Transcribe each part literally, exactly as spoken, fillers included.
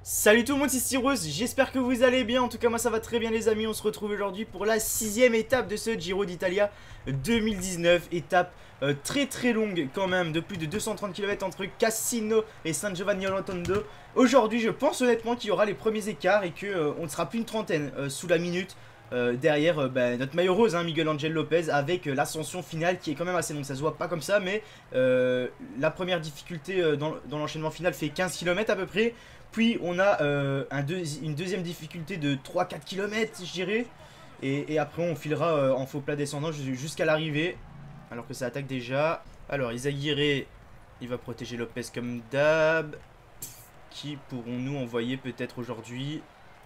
Salut tout le monde, c'est Cyrus, j'espère que vous allez bien. En tout cas moi ça va très bien les amis. On se retrouve aujourd'hui pour la sixième étape de ce Giro d'Italia deux mille dix-neuf. Étape euh, très très longue quand même, de plus de deux cent trente kilomètres entre Cassino et San Giovanni Rotondo. Aujourd'hui je pense honnêtement qu'il y aura les premiers écarts et qu'on euh, ne sera plus une trentaine euh, sous la minute. Euh, derrière euh, bah, notre maillot rose, hein, Miguel Angel Lopez, avec euh, l'ascension finale qui est quand même assez longue. Ça se voit pas comme ça, mais euh, la première difficulté euh, dans, dans l'enchaînement final fait quinze kilomètres à peu près. Puis on a euh, un deux, une deuxième difficulté de trois à quatre kilomètres, je dirais. Et, et après on filera euh, en faux plat descendant jusqu'à l'arrivée. Alors que ça attaque déjà. Alors Izaguirre, il va protéger Lopez comme d'hab. Qui pourrons-nous envoyer peut-être aujourd'hui?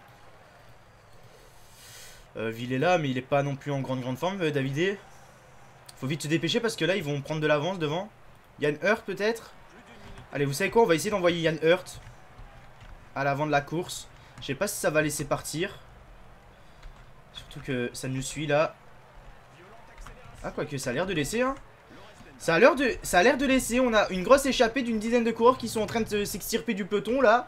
euh, Villela, mais il est pas non plus en grande grande forme, euh, Davidé. Faut vite se dépêcher parce que là ils vont prendre de l'avance devant. Yann Hurt peut-être. Allez, vous savez quoi, on va essayer d'envoyer Yann Hurt à l'avant de la course. Je sais pas si ça va laisser partir. Surtout que ça nous suit là. Ah, quoique ça a l'air de laisser, hein. Ça a l'air de, ça a l'air de laisser. On a une grosse échappée d'une dizaine de coureurs qui sont en train de s'extirper du peloton là.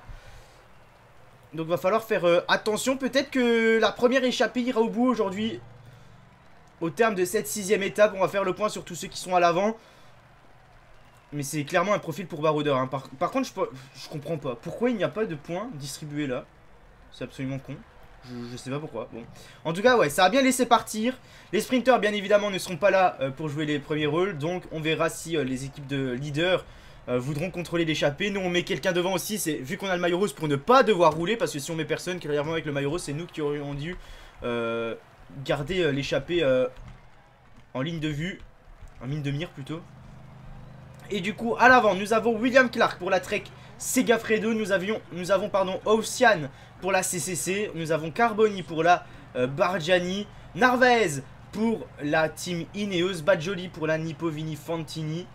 Donc va falloir faire euh, attention. Peut-être que la première échappée ira au bout aujourd'hui. Au terme de cette sixième étape, on va faire le point sur tous ceux qui sont à l'avant. Mais c'est clairement un profil pour baroudeur, hein. par, par contre, je, je comprends pas. Pourquoi il n'y a pas de points distribués là? C'est absolument con. Je, je sais pas pourquoi. Bon. En tout cas, ouais, ça a bien laissé partir. Les sprinters, bien évidemment, ne seront pas là euh, pour jouer les premiers rôles. Donc, on verra si euh, les équipes de leaders euh, voudront contrôler l'échappée. Nous, on met quelqu'un devant aussi. C'est vu qu'on a le maillot rose pour ne pas devoir rouler. Parce que si on met personne, clairement, avec le maillot rose, c'est nous qui aurions dû euh, garder euh, l'échappée euh, en ligne de vue. En ligne de mire plutôt. Et du coup, à l'avant, nous avons William Clark pour la Trek Segafredo. Nous, avions, nous avons pardon, Ocean pour la C C C. Nous avons Carboni pour la euh, Bargiani. Narvaez pour la team Ineos. Badjoli pour la Nippo Vini Fantini.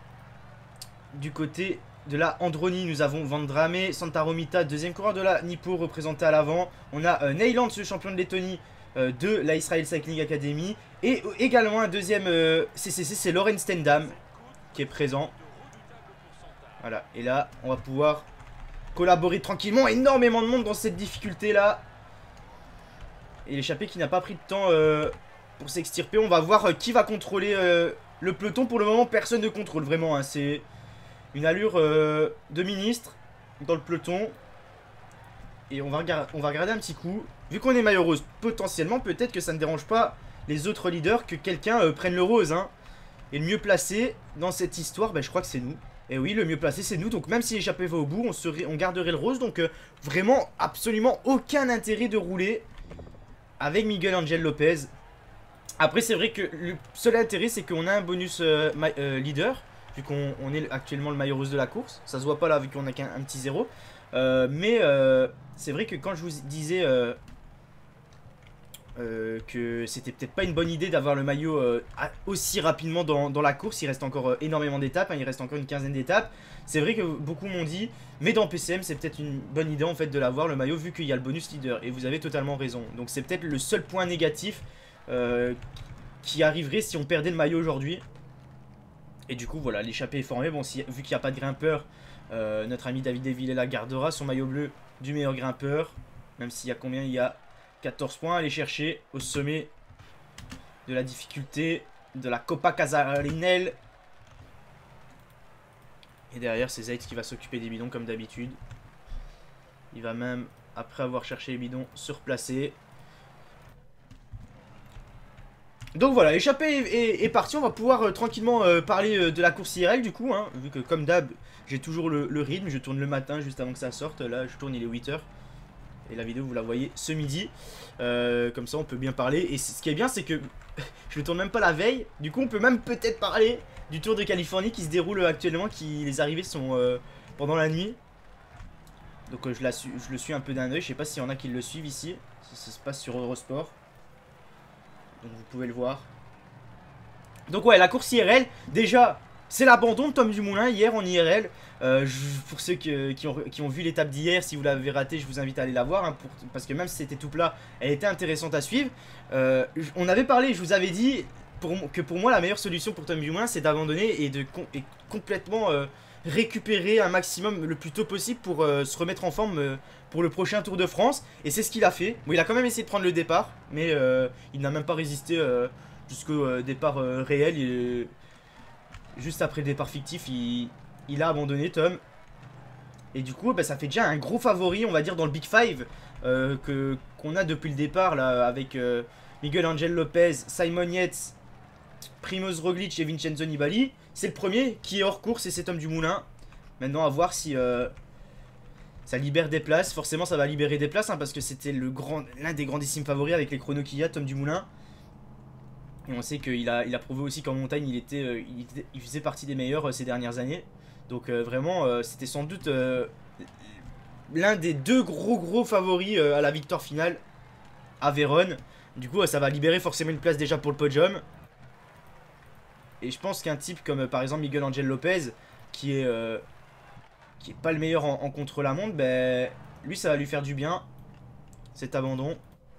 Du côté de la Androni, nous avons Vandrame. Santa Romita, deuxième coureur de la Nippo, représenté à l'avant. On a euh, Neyland, ce champion de Lettonie euh, de la Israel Cycling Academy. Et euh, également un deuxième euh, C C C, c'est Lauren Stendam qui est présent. Voilà, et là on va pouvoir collaborer tranquillement. Énormément de monde dans cette difficulté là. Et l'échappée qui n'a pas pris de temps euh, pour s'extirper. On va voir euh, qui va contrôler euh, le peloton. Pour le moment personne ne contrôle vraiment, hein. C'est une allure euh, de ministre dans le peloton. Et on va, on va regarder un petit coup. Vu qu'on est maillot rose, potentiellement peut-être que ça ne dérange pas les autres leaders que quelqu'un euh, prenne le rose, hein. Et le mieux placé dans cette histoire, ben, je crois que c'est nous. Et oui, le mieux placé c'est nous. Donc même si l'échappée va au bout, on, serait, on garderait le rose. Donc euh, vraiment absolument aucun intérêt de rouler avec Miguel Angel Lopez. Après c'est vrai que le seul intérêt c'est qu'on a un bonus euh, euh, leader. Vu qu'on on est actuellement le maillot rose de la course. Ça se voit pas là vu qu'on a qu'un petit zéro. Euh, mais euh, c'est vrai que quand je vous disais... Euh, Euh, que c'était peut-être pas une bonne idée d'avoir le maillot euh, aussi rapidement dans, dans la course. Il reste encore euh, énormément d'étapes, hein, il reste encore une quinzaine d'étapes. C'est vrai que beaucoup m'ont dit, mais dans P C M c'est peut-être une bonne idée en fait de l'avoir le maillot vu qu'il y a le bonus leader. Et vous avez totalement raison. Donc c'est peut-être le seul point négatif euh, qui arriverait si on perdait le maillot aujourd'hui. Et du coup voilà, l'échappée est formée. Bon, si, vu qu'il n'y a pas de grimpeur, euh, notre ami David Villela gardera son maillot bleu du meilleur grimpeur. Même s'il y a combien il y a quatorze points à aller chercher au sommet de la difficulté de la Coppa Casarinel. Et derrière c'est Zeitz qui va s'occuper des bidons comme d'habitude. Il va même, après avoir cherché les bidons, se replacer. Donc voilà, l'échappée est, est, est partie. On va pouvoir euh, tranquillement euh, parler euh, de la course I R L du coup, hein, vu que comme d'hab j'ai toujours le, le rythme. Je tourne le matin juste avant que ça sorte. Là je tourne, il est huit heures. Et la vidéo vous la voyez ce midi. euh, Comme ça on peut bien parler. Et ce qui est bien c'est que je ne tourne même pas la veille. Du coup on peut même peut-être parler du Tour de Californie qui se déroule actuellement. Qui Les arrivées sont euh, pendant la nuit. Donc euh, je, la su je le suis un peu d'un oeil. Je sais pas s'il y en a qui le suivent ici. Ça, ça se passe sur Eurosport. Donc vous pouvez le voir. Donc ouais, la course I R L. Déjà c'est l'abandon de Tom Dumoulin hier en I R L. Euh, je, pour ceux que, qui, ont, qui ont vu l'étape d'hier, si vous l'avez raté, je vous invite à aller la voir, hein, pour, parce que même si c'était tout plat, elle était intéressante à suivre. Euh, on avait parlé, je vous avais dit pour, que pour moi la meilleure solution pour Tom Dumoulin c'est d'abandonner et de com et complètement euh, récupérer un maximum le plus tôt possible pour euh, se remettre en forme euh, pour le prochain Tour de France. Et c'est ce qu'il a fait. Bon, il a quand même essayé de prendre le départ, mais euh, il n'a même pas résisté euh, jusqu'au euh, départ euh, réel. Et, juste après le départ fictif, il, il a abandonné, Tom. Et du coup, bah, ça fait déjà un gros favori, on va dire, dans le Big Five euh, que qu'on a depuis le départ, là, avec euh, Miguel Angel Lopez, Simon Yates, Primoz Roglic et Vincenzo Nibali. C'est le premier qui est hors course et c'est Tom Dumoulin. Maintenant, à voir si euh, ça libère des places. Forcément, ça va libérer des places, hein, parce que c'était le grand, l'un des grandissimes favoris avec les chronos qu'il y a, Tom Dumoulin. Et on sait qu'il a, il a prouvé aussi qu'en montagne, il, était, euh, il, était, il faisait partie des meilleurs euh, ces dernières années. Donc euh, vraiment, euh, c'était sans doute euh, l'un des deux gros gros favoris euh, à la victoire finale à Vérone. Du coup, euh, ça va libérer forcément une place déjà pour le podium. Et je pense qu'un type comme euh, par exemple Miguel Angel Lopez, qui est, euh, qui est pas le meilleur en, en contre-la-montre, ben, lui ça va lui faire du bien, cet abandon.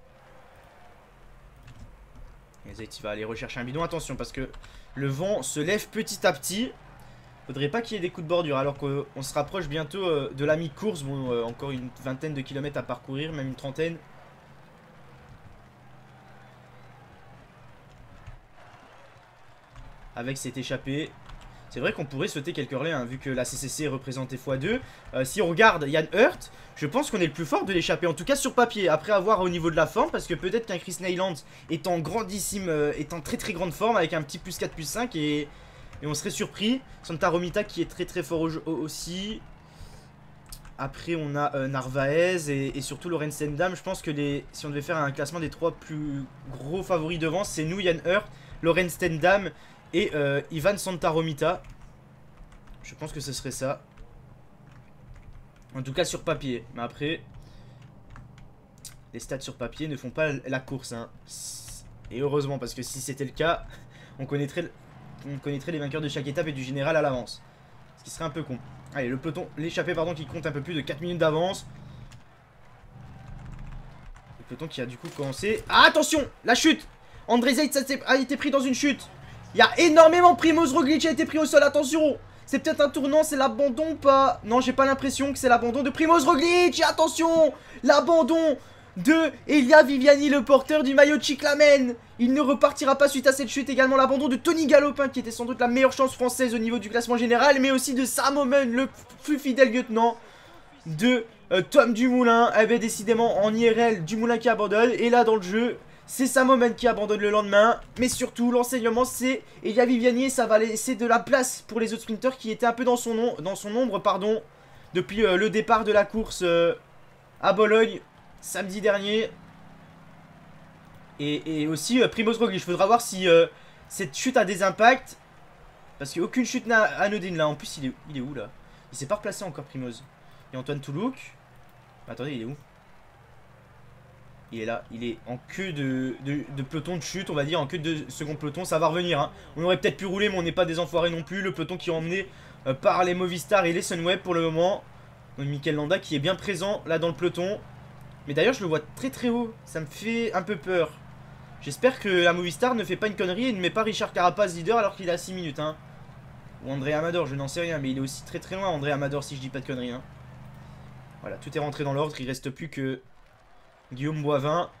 Et Zayt, il va aller rechercher un bidon, attention parce que le vent se lève petit à petit. Faudrait pas qu'il y ait des coups de bordure alors qu'on se rapproche bientôt euh, de la mi-course. Bon, euh, encore une vingtaine de kilomètres à parcourir, même une trentaine. Avec cet échappé. C'est vrai qu'on pourrait sauter quelques relais, hein, vu que la C C C est représentée fois deux. Euh, si on regarde Jan Hurt, je pense qu'on est le plus fort de l'échappée, en tout cas sur papier. Après avoir au niveau de la forme, parce que peut-être qu'un Chris Neyland est en grandissime, euh, est en très très grande forme, avec un petit plus quatre, plus cinq et... Et on serait surpris. Santa Romita qui est très très fort aussi. Après on a euh, Narvaez et, et surtout Lorenz Stendam. Je pense que les, si on devait faire un classement des trois plus gros favoris devant, c'est nous, Jan Hurt, Lorenz Stendam et euh, Ivan Santa Romita. Je pense que ce serait ça. En tout cas sur papier. Mais après, les stats sur papier ne font pas la course, hein. Et heureusement, parce que si c'était le cas, on connaîtrait... On connaîtrait les vainqueurs de chaque étape et du général à l'avance. Ce qui serait un peu con. Allez, le peloton, l'échappée pardon, qui compte un peu plus de quatre minutes d'avance. Le peloton qui a du coup commencé. Ah, attention, la chute. André Zayt a été pris dans une chute. Il y a énormément. Primoz Roglic a été pris au sol, attention. C'est peut-être un tournant, c'est l'abandon ou pas? Non, j'ai pas l'impression que c'est l'abandon de Primoz Roglic. Attention, l'abandon de Elia Viviani, le porteur du maillot Cyclamen. Il ne repartira pas suite à cette chute. Également l'abandon de Tony Galopin, qui était sans doute la meilleure chance française au niveau du classement général, mais aussi de Sam Oomen, le plus fidèle lieutenant de euh, Tom Dumoulin. Eh bien décidément en I R L, Dumoulin qui abandonne, et là dans le jeu c'est Sam Oomen qui abandonne le lendemain. Mais surtout l'enseignement c'est Elia Viviani, et ça va laisser de la place pour les autres sprinters qui étaient un peu dans son, nom, dans son ombre pardon, depuis euh, le départ de la course euh, à Bologne samedi dernier. Et, et aussi euh, Primoz Roglic. Il faudra voir si euh, cette chute a des impacts. Parce qu'aucune chute n'a anodine là. En plus, il est, il est où là? Il s'est pas replacé encore, Primoz. Et Antoine Toulouk. Attendez, il est où? Il est là. Il est en queue de, de, de peloton de chute, on va dire. En queue de second peloton. Ça va revenir. Hein. On aurait peut-être pu rouler, mais on n'est pas des enfoirés non plus. Le peloton qui est emmené euh, par les Movistar et les Sunweb pour le moment. Donc, Mikel Landa qui est bien présent là dans le peloton. Mais d'ailleurs, je le vois très très haut. Ça me fait un peu peur. J'espère que la Movistar ne fait pas une connerie et ne met pas Richard Carapaz leader alors qu'il a six minutes. Hein. Ou André Amador, je n'en sais rien. Mais il est aussi très très loin, André Amador, si je dis pas de conneries. Hein. Voilà, tout est rentré dans l'ordre. Il reste plus que Guillaume Boivin,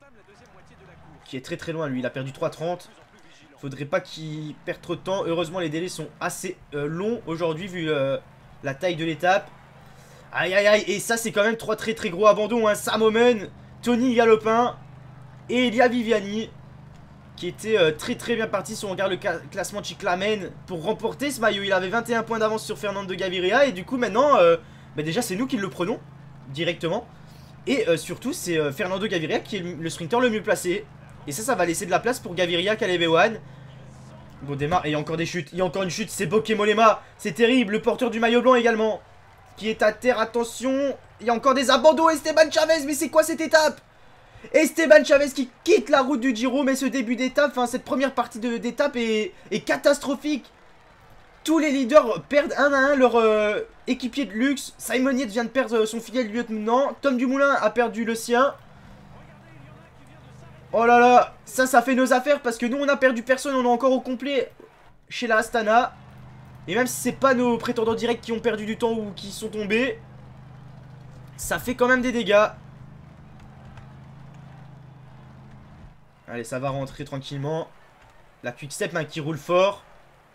qui est très très loin lui. Il a perdu trois trente. Faudrait pas qu'il perde trop de temps. Heureusement, les délais sont assez euh, longs aujourd'hui vu euh, la taille de l'étape. Aïe aïe aïe. Et ça, c'est quand même trois très très gros abandons. Hein. Sam Oomen, Tony Galopin et Elia Viviani, qui était euh, très très bien parti si on regarde le classement Cyclamen pour remporter ce maillot. Il avait vingt et un points d'avance sur Fernando Gaviria. Et du coup maintenant euh, bah déjà c'est nous qui le prenons directement. Et euh, surtout c'est euh, Fernando Gaviria qui est le, le sprinter le mieux placé. Et ça ça va laisser de la place pour Gaviria, Caleb Ewan. Bon démarre, et il y a encore des chutes. Il y a encore une chute, c'est Bokeh Mollema. C'est terrible, le porteur du maillot blanc également, qui est à terre, attention. Il y a encore des abandons. Esteban Chavez, mais c'est quoi cette étape? Esteban Chavez qui quitte la route du Giro. Mais ce début d'étape, enfin cette première partie d'étape est, est catastrophique. Tous les leaders perdent un à un leur euh, équipier de luxe. Simon Yates vient de perdre son fidèle lieutenant. Tom Dumoulin a perdu le sien. Oh là là, ça, ça fait nos affaires parce que nous on a perdu personne. On est encore au complet chez la Astana. Et même si c'est pas nos prétendants directs qui ont perdu du temps ou qui sont tombés, ça fait quand même des dégâts. Allez, ça va rentrer tranquillement. La quick-step hein, qui roule fort.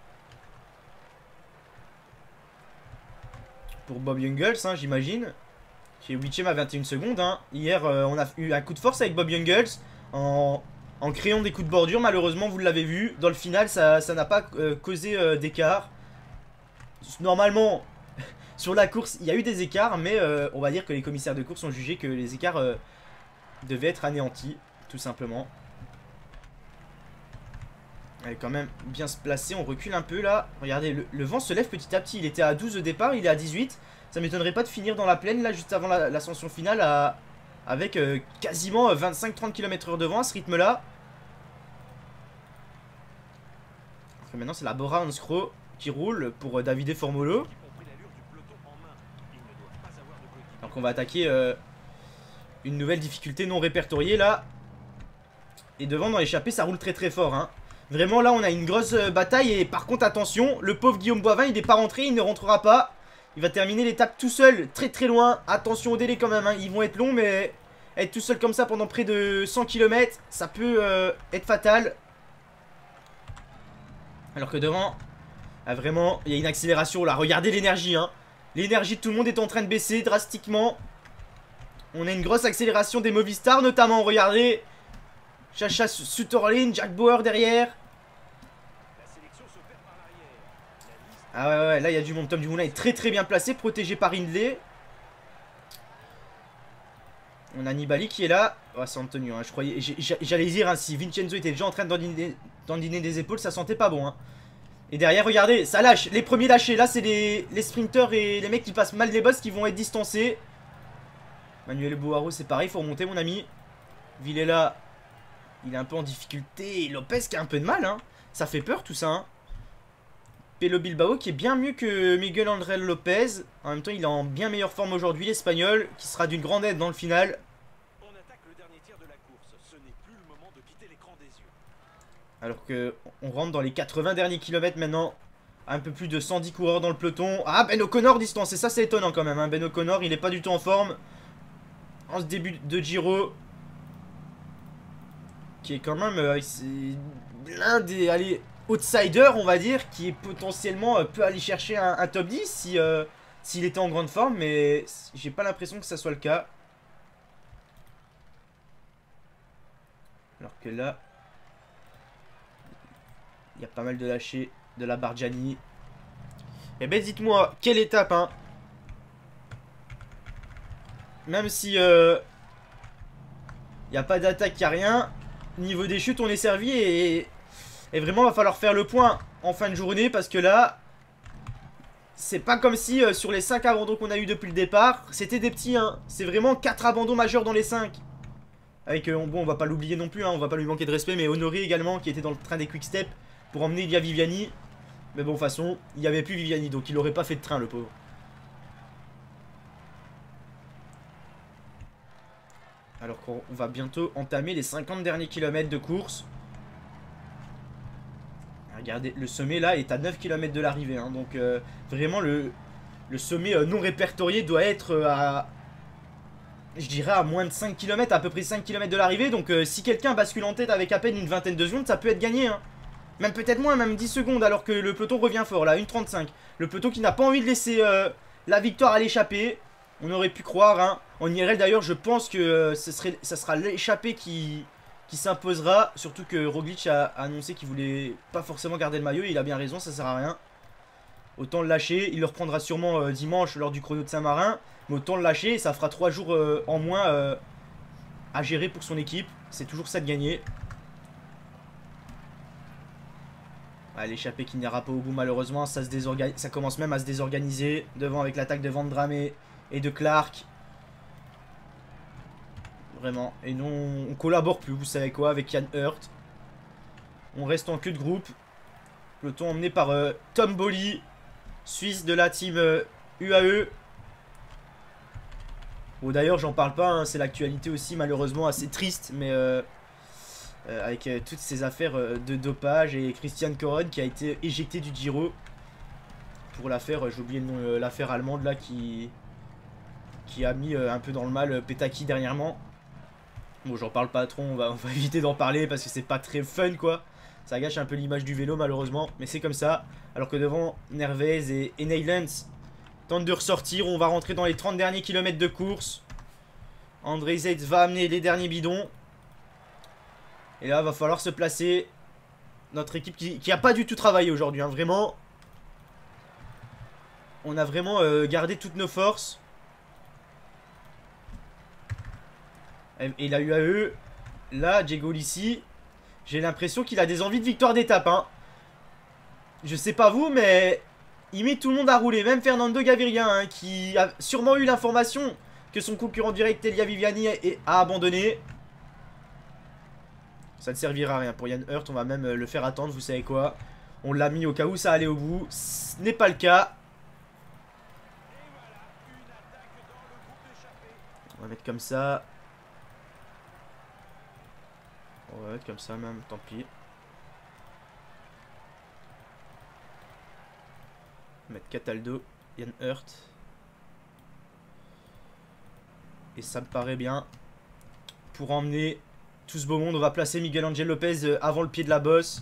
Pour Bob Jungels, hein, j'imagine. Qui est huitième à vingt et une secondes. Hein. Hier, euh, on a eu un coup de force avec Bob Jungels. En, en créant des coups de bordure. Malheureusement, vous l'avez vu. Dans le final, ça n'a pas euh, causé euh, d'écart. Normalement, sur la course, il y a eu des écarts. Mais euh, on va dire que les commissaires de course ont jugé que les écarts euh, devaient être anéantis. Tout simplement. Elle est quand même bien se placer, on recule un peu là. Regardez, le, le vent se lève petit à petit. Il était à douze au départ, il est à dix-huit. Ça m'étonnerait pas de finir dans la plaine là, juste avant l'ascension la, finale à, avec euh, quasiment vingt-cinq à trente kilomètres heure de vent à ce rythme là. Maintenant c'est la Bora Hansgrohe qui roule pour euh, Davide Formolo. Donc on va attaquer euh, une nouvelle difficulté non répertoriée là. Et devant dans l'échappée ça roule très très fort hein. Vraiment là on a une grosse euh, bataille. Et par contre attention, le pauvre Guillaume Boivin il n'est pas rentré, il ne rentrera pas. Il va terminer l'étape tout seul, très très loin. Attention au délai quand même hein. Ils vont être longs mais être tout seul comme ça pendant près de cent kilomètres, ça peut euh, être fatal. Alors que devant ah, vraiment il y a une accélération là. Regardez l'énergie hein. L'énergie de tout le monde est en train de baisser drastiquement. On a une grosse accélération des Movistar notamment, regardez. Chacha Sutterlin, Jack Bauer derrière. Ah ouais ouais, là il y a du monde. Tom Dumoulin est très très bien placé, protégé par Hindley. On a Nibali qui est là. Oh c'est Antonio hein. Je croyais, j'allais dire hein, si Vincenzo était déjà en train de dandiner, dandiner des épaules, ça sentait pas bon hein. Et derrière regardez, ça lâche, les premiers lâchés. Là c'est les, les sprinters et les mecs qui passent mal des bosses qui vont être distancés. Manuel Boaro c'est pareil, faut remonter mon ami. Villela, il est un peu en difficulté. Lopez qui a un peu de mal hein. Ça fait peur tout ça hein. Pello Bilbao qui est bien mieux que Miguel André Lopez. En même temps il est en bien meilleure forme aujourd'hui l'Espagnol, qui sera d'une grande aide dans le final. On attaque le dernier tiers de la course. Ce n'est plus le moment de quitter l'écran des yeux. Alors que on rentre dans les quatre-vingts derniers kilomètres maintenant. Un peu plus de cent dix coureurs dans le peloton. Ah Ben O'Connor distancé, ça c'est étonnant quand même hein. Ben O'Connor il est pas du tout en forme en ce début de Giro. Qui est quand même euh, l'un des allez, outsiders on va dire. Qui est potentiellement euh, peut aller chercher un, un top dix si euh, s'il était en grande forme. Mais j'ai pas l'impression que ça soit le cas. Alors que là il y a pas mal de lâchers de la Bargiani. Et ben dites-moi, quelle étape hein. Même si il euh, n'y a pas d'attaque, il n'y a rien. Niveau des chutes on est servi. Et, et vraiment va falloir faire le point en fin de journée. Parce que là c'est pas comme si euh, sur les cinq abandons qu'on a eu depuis le départ c'était des petits hein. C'est vraiment quatre abandons majeurs dans les cinq. Avec, euh, bon on va pas l'oublier non plus hein, on va pas lui manquer de respect. Mais Honoré également qui était dans le train des quick step pour emmener Elia Viviani. Mais bon de toute façon il n'y avait plus Viviani. Donc il aurait pas fait de train le pauvre. Alors qu'on va bientôt entamer les cinquante derniers kilomètres de course. Regardez, le sommet là est à neuf kilomètres de l'arrivée hein, donc euh, vraiment le, le sommet euh, non répertorié doit être euh, à, je dirais à moins de cinq kilomètres, à peu près cinq kilomètres de l'arrivée. Donc euh, si quelqu'un bascule en tête avec à peine une vingtaine de secondes, ça peut être gagné hein. Même peut-être moins, même dix secondes, alors que le peloton revient fort là, une trente-cinq. Le peloton qui n'a pas envie de laisser euh, la victoire à l'échappée. On aurait pu croire hein. En I R L d'ailleurs je pense que euh, ce serait, ça sera l'échappée qui, qui s'imposera. Surtout que Roglic a annoncé qu'il voulait pas forcément garder le maillot. Et il a bien raison, ça sert à rien. Autant le lâcher, il le reprendra sûrement euh, dimanche lors du chrono de Saint-Marin. Mais autant le lâcher, et ça fera trois jours euh, en moins euh, à gérer pour son équipe. C'est toujours ça de gagner. Ah, l'échappée qui n'ira pas au bout malheureusement. Ça, se désorganise, ça commence même à se désorganiser. Devant avec l'attaque de Van Dramé et de Clark. Vraiment. Et nous on collabore plus, vous savez quoi, avec Jan Hurt. On reste en queue de groupe. Peloton emmené par euh, Tom Bolly, Suisse de la team euh, U A E. Bon d'ailleurs j'en parle pas hein, c'est l'actualité aussi malheureusement assez triste. Mais euh, euh, avec euh, toutes ces affaires euh, de dopage. Et Christian Corone qui a été éjecté du Giro. pour l'affaire, j'ai oublié le nom, euh, l'affaire allemande là qui qui a mis euh, un peu dans le mal euh, Petaki dernièrement. Bon, j'en parle pas trop, on va, on va éviter d'en parler parce que c'est pas très fun quoi. Ça gâche un peu l'image du vélo malheureusement, mais c'est comme ça. Alors que devant, Nervez et, et Neylands tentent de ressortir. On va rentrer dans les trente derniers kilomètres de course. André Zeitz va amener les derniers bidons. Et là, va falloir se placer. Notre équipe qui, qui a pas du tout travaillé aujourd'hui, hein, vraiment. On a vraiment euh, gardé toutes nos forces. Et, et la U A E, là, Diego Ulissi, j'ai l'impression qu'il a des envies de victoire d'étape, hein. Je sais pas vous, mais il met tout le monde à rouler. Même Fernando Gaviria, hein, qui a sûrement eu l'information que son concurrent direct, Elia Viviani, a abandonné. Ça ne servira à rien pour Jan Hirt. On va même le faire attendre, vous savez quoi. On l'a mis au cas où ça allait au bout. Ce n'est pas le cas. On va mettre comme ça. On va mettre comme ça même, tant pis. Mettre Cataldo, Jan Hirt. Et ça me paraît bien. Pour emmener tout ce beau monde, on va placer Miguel Angel Lopez avant le pied de la bosse.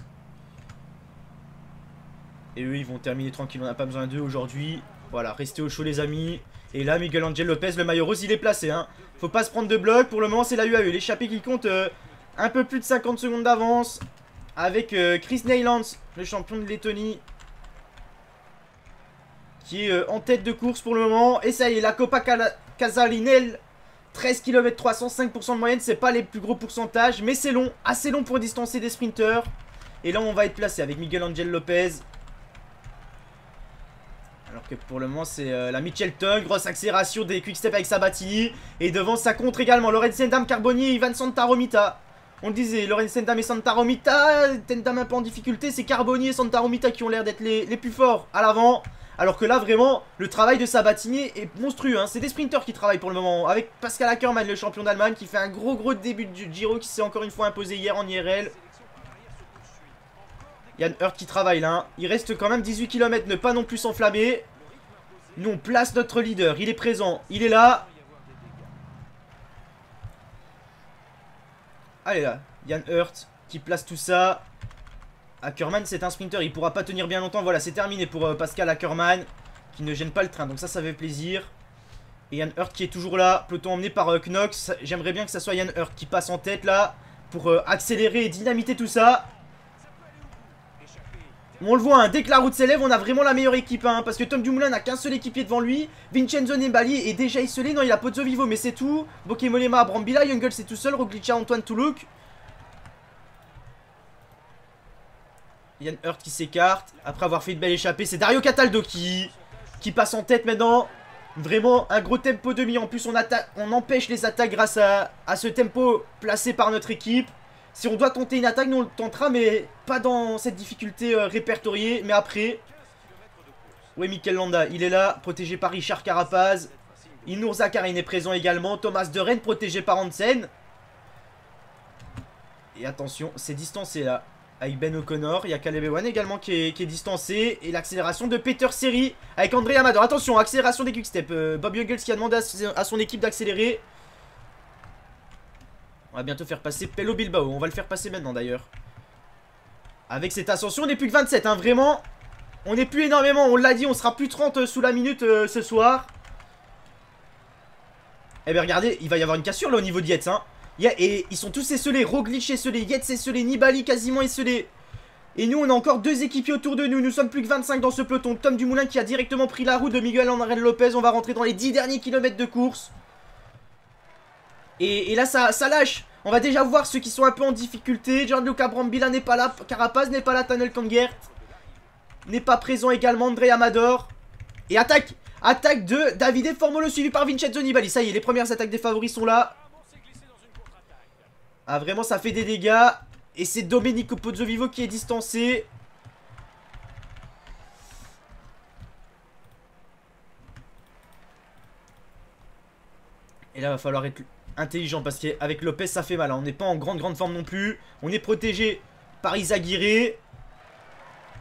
Et eux, ils vont terminer tranquille, on n'a pas besoin d'eux aujourd'hui. Voilà, restez au chaud les amis. Et là, Miguel Angel Lopez, le maillot rose, il est placé, hein. Faut pas se prendre de bloc, pour le moment c'est la U A E. L'échappée qui compte euh, un peu plus de cinquante secondes d'avance. Avec euh, Chris Neylands, le champion de Lettonie, qui est euh, en tête de course pour le moment. Et ça y est, la Coppa Casalinel, treize kilomètres trois cent cinq pour cent de moyenne, c'est pas les plus gros pourcentages, mais c'est long, assez long pour distancer des sprinteurs. Et là on va être placé avec Miguel Angel Lopez. Alors que pour le moment c'est euh, la Mitchelton, grosse accélération des quick-step avec Sabatini. Et devant ça contre également Lorenz Tendam, Carboni et Ivan Santaromita. On le disait, Lorenz Tendam et Santaromita, Tendam un peu en difficulté, c'est Carboni et Santaromita qui ont l'air d'être les, les plus forts à l'avant. Alors que là vraiment le travail de Sabatini est monstrueux, hein. C'est des sprinteurs qui travaillent pour le moment. Avec Pascal Ackermann, le champion d'Allemagne, qui fait un gros gros début du Giro, qui s'est encore une fois imposé hier en I R L. Jan Hirt qui travaille là, hein. Il reste quand même dix-huit kilomètres, ne pas non plus s'enflammer. Nous on place notre leader, il est présent, il est là. Allez là, Jan Hirt qui place tout ça. Ackermann c'est un sprinter, il pourra pas tenir bien longtemps. Voilà, c'est terminé pour euh, Pascal Ackermann, qui ne gêne pas le train, donc ça ça fait plaisir. Et Jan Hirt qui est toujours là, peloton emmené par euh, Knox. J'aimerais bien que ça soit Jan Hirt qui passe en tête là, pour euh, accélérer et dynamiter tout ça. On le voit, hein, dès que la route s'élève, on a vraiment la meilleure équipe, hein, parce que Tom Dumoulin n'a qu'un seul équipier devant lui. Vincenzo Nibali est déjà isolé, non il a Pozzo Vivo mais c'est tout. Bokemolema, Brambilla, Youngles c'est tout seul, Roglic, Antoine Toulouk. Jan Hirt qui s'écarte après avoir fait une belle échappée. C'est Dario Cataldo qui, qui passe en tête maintenant. Vraiment un gros tempo demi. En plus on, on empêche les attaques grâce à, à ce tempo placé par notre équipe. Si on doit tenter une attaque, nous on le tentera, mais pas dans cette difficulté euh, répertoriée. Mais après, oui, Mikel Landa, il est là, protégé par Richard Carapaz. Inur Zakarin est présent également. Thomas de Rennes protégé par Hansen. Et attention, c'est distancé là. Avec Ben O'Connor, il y a Caleb Ewan également qui est, qui est distancé. Et l'accélération de Peter Seri avec André Amador. Attention, accélération des quick-step. Euh, Bob Jungels qui a demandé à, à son équipe d'accélérer. On va bientôt faire passer Pello Bilbao. On va le faire passer maintenant d'ailleurs. Avec cette ascension, on n'est plus que vingt-sept. Hein, vraiment, on n'est plus énormément. On l'a dit, on sera plus trente sous la minute euh, ce soir. Eh bien, regardez, il va y avoir une cassure là au niveau de Yates. Hein. Yeah, et ils sont tous esselés, Roglic esselé, Yates esselé, Nibali quasiment esselé. Et nous on a encore deux équipiers autour de nous, nous sommes plus que vingt-cinq dans ce peloton. Tom Dumoulin qui a directement pris la route de Miguel Angel Lopez. On va rentrer dans les dix derniers kilomètres de course. Et, et là ça, ça lâche. On va déjà voir ceux qui sont un peu en difficulté. Gianluca Brambilla n'est pas là, Carapaz n'est pas là, Tanel Kangert n'est pas présent également, André Amador. Et attaque, attaque de Davide Formolo suivi par Vincenzo Nibali. Ça y est, les premières attaques des favoris sont là. Ah vraiment ça fait des dégâts. Et c'est Domenico Pozzovivo qui est distancé. Et là va falloir être intelligent parce qu'avec Lopez ça fait mal, hein. On n'est pas en grande grande forme non plus. On est protégé par Izaguirre.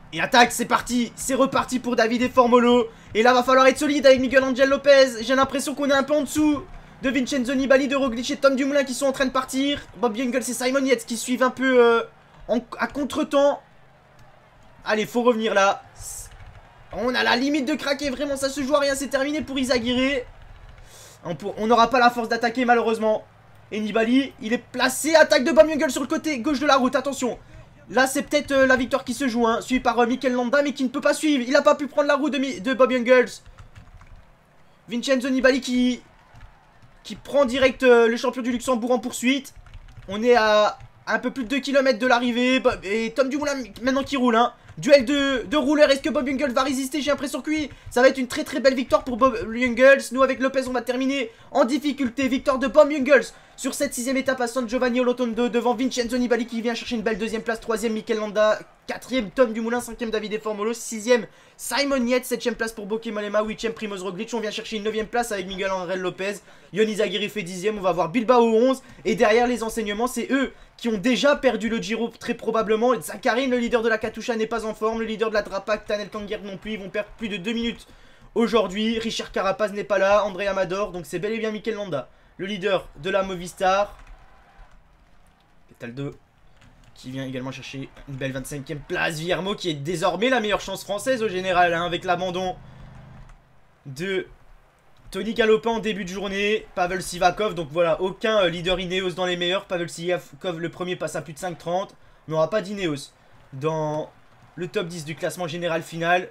Et attaque, c'est parti. C'est reparti pour Davide Formolo. Et là, va falloir être solide avec Miguel Angel Lopez. J'ai l'impression qu'on est un peu en dessous de Vincenzo Nibali, de Roglic et Tom Dumoulin qui sont en train de partir. Bob Jungels et Simon Yates qui suivent un peu euh, en, à contre-temps. Allez, faut revenir là. On a la limite de craquer. Vraiment, ça se joue à rien. C'est terminé pour Izagirre. On n'aura pas la force d'attaquer malheureusement. Et Nibali, il est placé. Attaque de Bob Jungels sur le côté gauche de la route. Attention. Là, c'est peut-être euh, la victoire qui se joue. Hein, suivi par euh, Mikel Landa, mais qui ne peut pas suivre. Il n'a pas pu prendre la route de, de Bob Jungels. Vincenzo Nibali qui, qui prend direct euh, le champion du Luxembourg en poursuite. On est à un peu plus de deux kilomètres de l'arrivée. Et Tom Dumoulin maintenant qui roule. Hein. Duel de, de rouleurs. Est-ce que Bob Jungels va résister? J'ai l'impression que oui. Ça va être une très très belle victoire pour Bob Jungels. Nous avec Lopez on va terminer en difficulté. Victoire de Bob Jungels sur cette sixième étape à San Giovanni Olotondo devant Vincenzo Nibali qui vient chercher une belle deuxième place. Troisième Mikel Landa. Quatrième Tom Dumoulin. Cinquième Davide Formolo. Sixième Simon Yates. Septième place pour Bauke Mollema. Huitième Primoz Roglic. On vient chercher une neuvième place avec Miguel Angel Lopez. Yon Izagirre fait dixième. On va voir Bilbao onze. Et derrière les enseignements c'est eux qui ont déjà perdu le Giro très probablement. Zakharine, le leader de la Katusha, n'est pas en forme. Le leader de la Drapac, Tanel Kanguer non plus. Ils vont perdre plus de deux minutes aujourd'hui. Richard Carapaz n'est pas là. André Amador. Donc c'est bel et bien Mikel Landa, le leader de la Movistar. Petaldo qui vient également chercher une belle vingt-cinquième place. Viermo qui est désormais la meilleure chance française au général, hein, avec l'abandon de Tony Galopin en début de journée. Pavel Sivakov, donc voilà, aucun euh, leader Ineos dans les meilleurs. Pavel Sivakov le premier passe à plus de cinq trente. On n'aura pas d'Ineos dans le top dix du classement général final.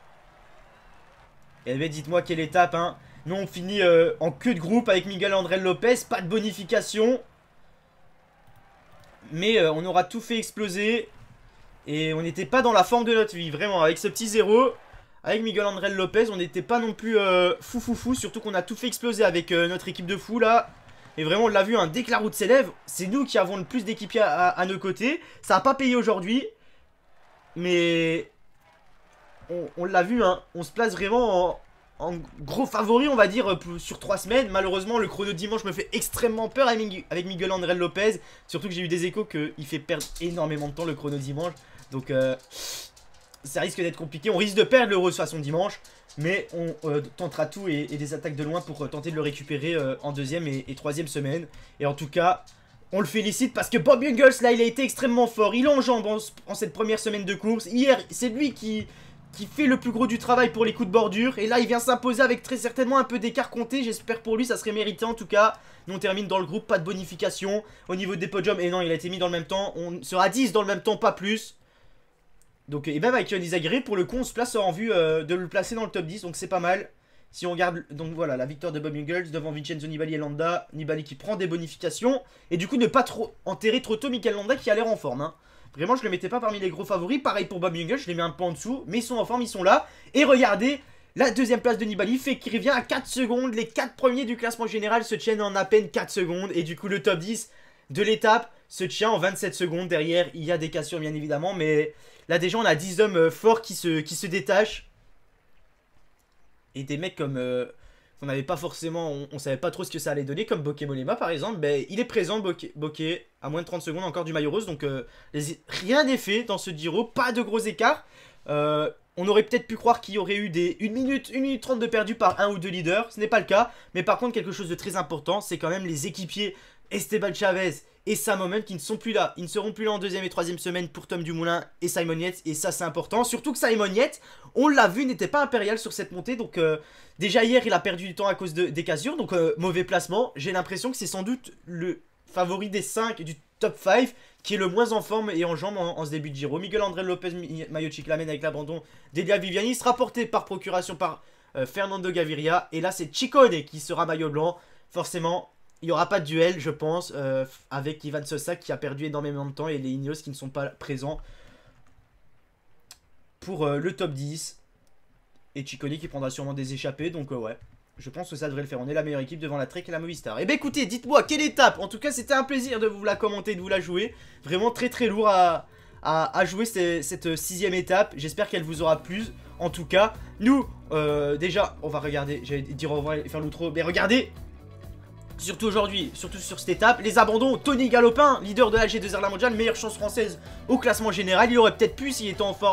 Et bien dites-moi quelle étape, hein. Nous on finit euh, en queue de groupe avec Miguel Angel Lopez. Pas de bonification. Mais euh, on aura tout fait exploser. Et on n'était pas dans la forme de notre vie. Vraiment, avec ce petit zéro, avec Miguel Angel Lopez, on n'était pas non plus euh, fou fou fou. Surtout qu'on a tout fait exploser avec euh, notre équipe de fous là. Et vraiment on l'a vu, hein, dès que la route s'élève, c'est nous qui avons le plus d'équipiers à, à, à nos côtés. Ça n'a pas payé aujourd'hui. Mais on, on l'a vu, hein, on se place vraiment en... en gros favori on va dire sur trois semaines. Malheureusement le chrono dimanche me fait extrêmement peur avec Miguel Angel Lopez. Surtout que j'ai eu des échos qu'il fait perdre énormément de temps le chrono dimanche. Donc euh, ça risque d'être compliqué. On risque de perdre l'Euro de façon dimanche. Mais on euh, tentera tout et, et des attaques de loin pour euh, tenter de le récupérer euh, en deuxième et, et troisième semaine. Et en tout cas on le félicite parce que Bob Jungels là il a été extrêmement fort. Il enjambe en, en cette première semaine de course. Hier c'est lui qui... qui fait le plus gros du travail pour les coups de bordure. Et là il vient s'imposer avec très certainement un peu d'écart compté. J'espère pour lui ça serait mérité en tout cas. Nous on termine dans le groupe, pas de bonification au niveau des podiums. Et non il a été mis dans le même temps. On sera dix dans le même temps, pas plus. Donc et même avec Yon Izagirre pour le coup on se place en vue euh, de le placer dans le top dix. Donc c'est pas mal. Si on regarde, donc voilà, la victoire de Bob Jungels devant Vincenzo Nibali et Landa. Nibali qui prend des bonifications. Et du coup ne pas trop enterrer trop tôt Mikel Landa qui a l'air en forme, hein. Vraiment je le mettais pas parmi les gros favoris. Pareil pour Bob Jungels, je les mets un peu en dessous. Mais ils sont en forme, ils sont là. Et regardez, la deuxième place de Nibali fait qu'il revient à quatre secondes. Les quatre premiers du classement général se tiennent en à peine quatre secondes. Et du coup le top dix de l'étape se tient en vingt-sept secondes. Derrière il y a des cassures bien évidemment. Mais là déjà on a dix hommes forts qui se, qui se détachent. Et des mecs comme... Euh, on n'avait pas forcément, on, on savait pas trop ce que ça allait donner, comme Bauke Mollema par exemple. Ben, il est présent Bauke, Bauke à moins de trente secondes encore du maillot rose. Donc euh, les, rien n'est fait dans ce Giro, pas de gros écarts. euh, On aurait peut-être pu croire qu'il y aurait eu des une minute, une minute trente de perdu par un ou deux leaders. Ce n'est pas le cas. Mais par contre quelque chose de très important, c'est quand même les équipiers Esteban Chavez et Sam Oomen qui ne sont plus là. Ils ne seront plus là en deuxième et troisième semaine pour Tom Dumoulin et Simon Yates. Et ça c'est important. Surtout que Simon Yates, on l'a vu, n'était pas impérial sur cette montée. Donc euh, déjà hier il a perdu du temps à cause de, des cassures. Donc euh, mauvais placement. J'ai l'impression que c'est sans doute le favori des cinq du top cinq qui est le moins en forme et en jambes en, en ce début de Giro. Miguel Angel Lopez maillot cyclamen avec l'abandon d'Elia Viviani. Il sera porté par procuration par euh, Fernando Gaviria. Et là c'est Ciccone qui sera maillot blanc. Forcément il n'y aura pas de duel, je pense, euh, avec Ivan Sosa qui a perdu énormément de temps et les Ineos qui ne sont pas présents pour euh, le top dix. Et Ciccone qui prendra sûrement des échappées, donc euh, ouais, je pense que ça devrait le faire. On est la meilleure équipe devant la Trek et la Movistar. Et bah écoutez, dites-moi, quelle étape? En tout cas, c'était un plaisir de vous la commenter, de vous la jouer. Vraiment très très lourd à, à, à jouer cette, cette sixième étape. J'espère qu'elle vous aura plu. En tout cas, nous, euh, déjà, on va regarder, j'allais dire au revoir et faire l'outro, mais regardez. Surtout aujourd'hui, surtout sur cette étape, les abandons, Tony Galopin, leader de la G deux R La Mondiale, meilleure chance française au classement général. Il aurait peut-être pu, s'il était en forme,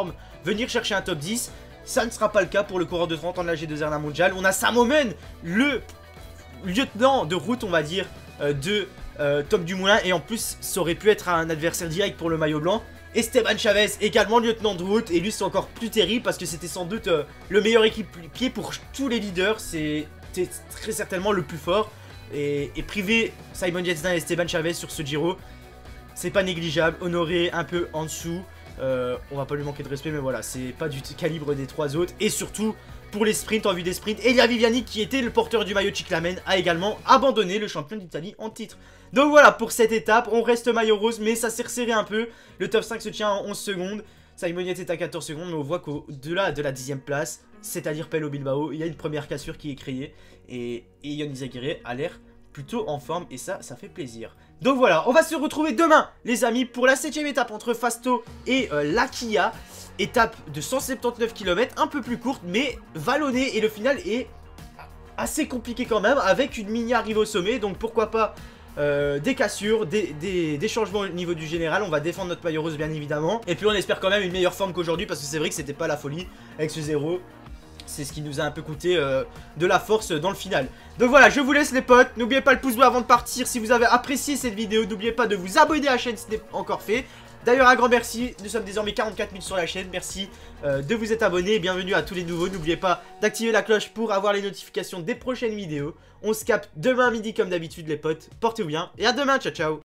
venir chercher un top dix. Ça ne sera pas le cas pour le coureur de trente ans de la G deux R N A mondial. On a Sam Omen, le lieutenant de route, on va dire, euh, de euh, Tom Dumoulin. Et en plus, ça aurait pu être un adversaire direct pour le maillot blanc. Esteban Chavez, également lieutenant de route. Et lui, c'est encore plus terrible parce que c'était sans doute euh, le meilleur équipier pour tous les leaders. C'est très certainement le plus fort. Et, et priver Simon Yates et Esteban Chavez sur ce Giro, c'est pas négligeable. Honoré un peu en dessous. Euh, on va pas lui manquer de respect, mais voilà, c'est pas du calibre des trois autres. Et surtout, pour les sprints, en vue des sprints, Elia Viviani, qui était le porteur du maillot Cyclamen, a également abandonné, le champion d'Italie en titre. Donc voilà, pour cette étape, on reste maillot rose, mais ça s'est resserré un peu. Le top cinq se tient en onze secondes. Simon Yates est à quatorze secondes, mais on voit qu'au-delà de la dixième place, c'est-à-dire Pello Bilbao, il y a une première cassure qui est créée. Et, et Ion Izagirre a l'air plutôt en forme, et ça, ça fait plaisir. Donc voilà, on va se retrouver demain, les amis, pour la septième étape entre Fasto et euh, Lakia. Étape de cent soixante-dix-neuf kilomètres, un peu plus courte, mais vallonnée. Et le final est assez compliqué quand même, avec une mini arrivée au sommet. Donc pourquoi pas euh, des cassures, des, des, des changements au niveau du général. On va défendre notre maillot rose, bien évidemment. Et puis on espère quand même une meilleure forme qu'aujourd'hui, parce que c'est vrai que c'était pas la folie avec ce zéro. C'est ce qui nous a un peu coûté euh, de la force dans le final. Donc voilà, je vous laisse les potes. N'oubliez pas le pouce bleu avant de partir. Si vous avez apprécié cette vidéo, n'oubliez pas de vous abonner à la chaîne si ce n'est pas encore fait. D'ailleurs, un grand merci. Nous sommes désormais quarante-quatre mille sur la chaîne. Merci euh, de vous être abonné. Bienvenue à tous les nouveaux. N'oubliez pas d'activer la cloche pour avoir les notifications des prochaines vidéos. On se capte demain midi comme d'habitude les potes. Portez-vous bien et à demain. Ciao, ciao.